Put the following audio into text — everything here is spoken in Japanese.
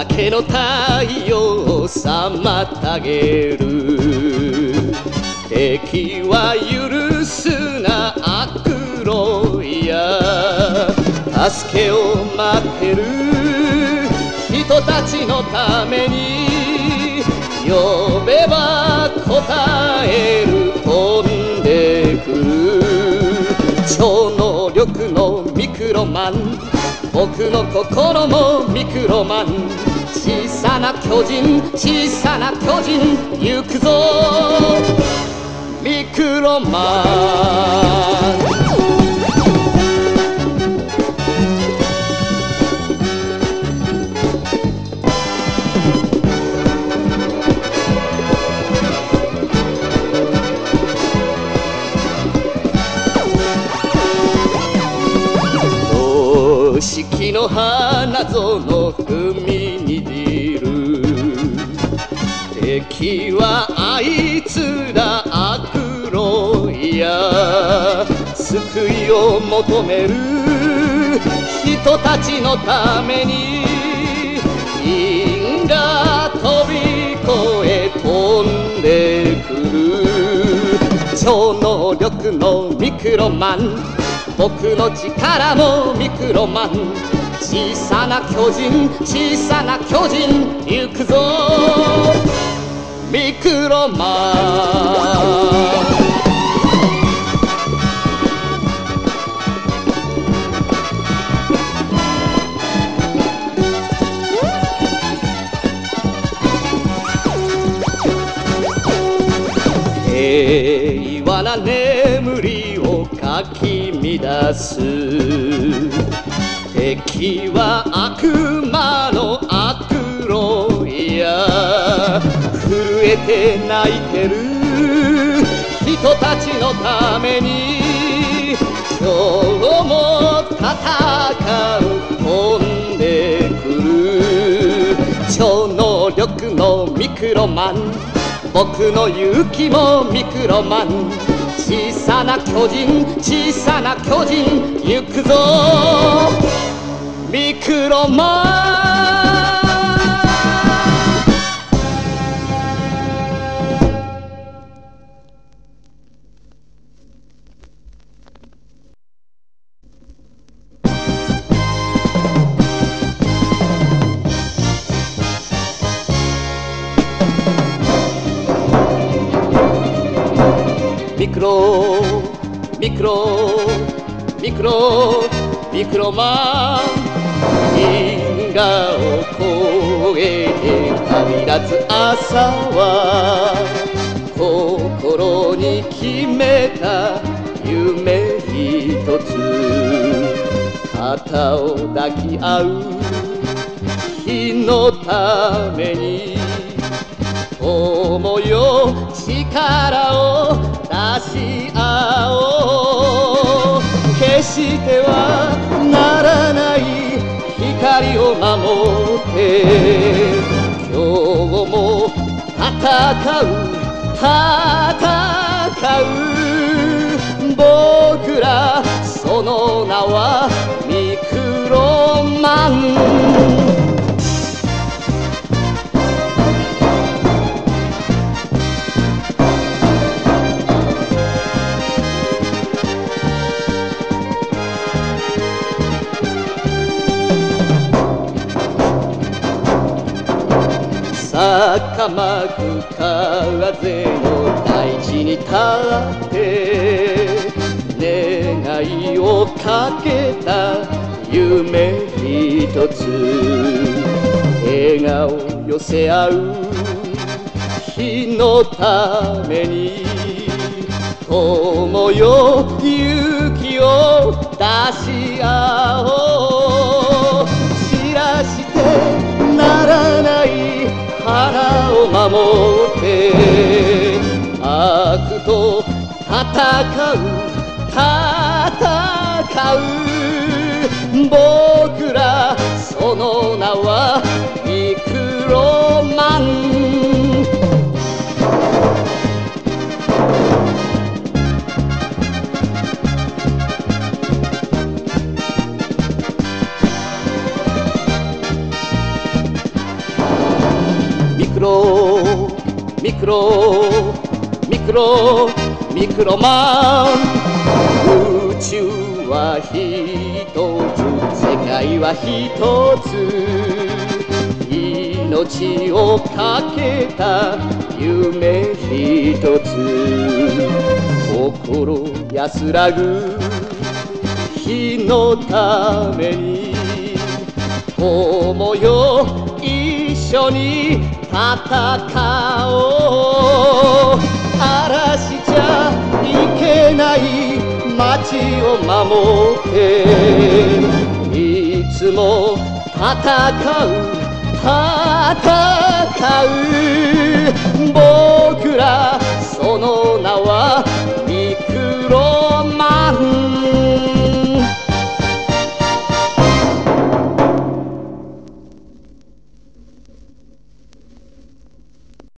けの太陽を妨げる。敵は許すな悪路や、助けを待ってる人たちのために、呼べば答える飛んでくる。超能力のミクロマン、僕の心もミクロマン。小さな巨人、小さな巨人、行くぞミクロマン。四季の花園踏みにじる。敵はあいつだ悪路や、救いを求める人たちのために、因果飛び越え飛んでくる。超能力のミクロマン、僕の力もミクロマン。小さな巨人、小さな巨人、行くぞミクロマン。平和な眠りをかき乱す。敵は悪魔の悪路や、震えて泣いてる人たちのために、今日も戦う飛んでくる。超能力のミクロマン、僕の勇気もミクロマン。小さな巨人、小さな巨人、行くぞミクロマン。ミクロミクロミクロミクロマン。因果を越えて旅立つ朝は、心に決めた夢一つ。肩を抱き合う日のために、友よ力を出し合おう。決してはならない光を守って、今日も戦う僕ら、その名はミクロマン。高まく風の大地に立って、願いをかけた夢一つ。笑顔寄せ合う日のために、友よ勇気を出し合おう。散らしてならない花を守って、悪と戦う僕ら、その名はミクロマン。 ミクロマン。宇宙はひとつ、世界はひとつ、命をかけた夢ひとつ。心安らぐ日のために友よ一緒に戦おう。嵐じゃいけない街を守っていつも戦う僕らその名は